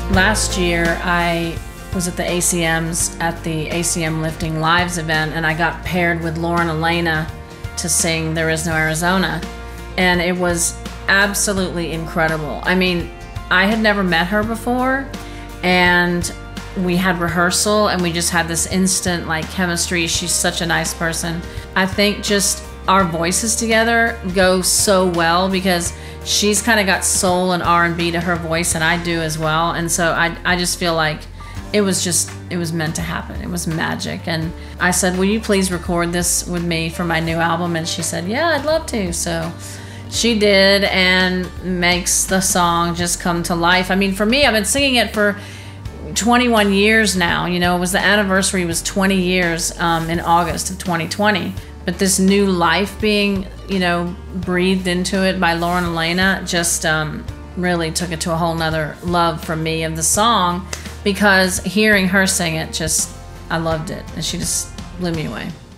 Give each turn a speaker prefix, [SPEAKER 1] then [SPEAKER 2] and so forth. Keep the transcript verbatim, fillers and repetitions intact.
[SPEAKER 1] Last year, I was at the A C Ms at the A C M Lifting Lives event, and I got paired with Lauren Alaina to sing There Is No Arizona, and it was absolutely incredible. I mean, I had never met her before, and we had rehearsal, and we just had this instant like chemistry. She's such a nice person. I think just our voices together go so well because she's kind of got soul and R and B to her voice, and I do as well. And so I, I just feel like it was just, it was meant to happen. It was magic. And I said, will you please record this with me for my new album? And she said, yeah, I'd love to. So she did, and makes the song just come to life. I mean, for me, I've been singing it for twenty-one years now. You know, it was the anniversary was twenty years um, in August of twenty twenty. But this new life being, you know, breathed into it by Lauren Alaina just um, really took it to a whole nother love from me of the song, because hearing her sing it, just, I loved it. And she just blew me away.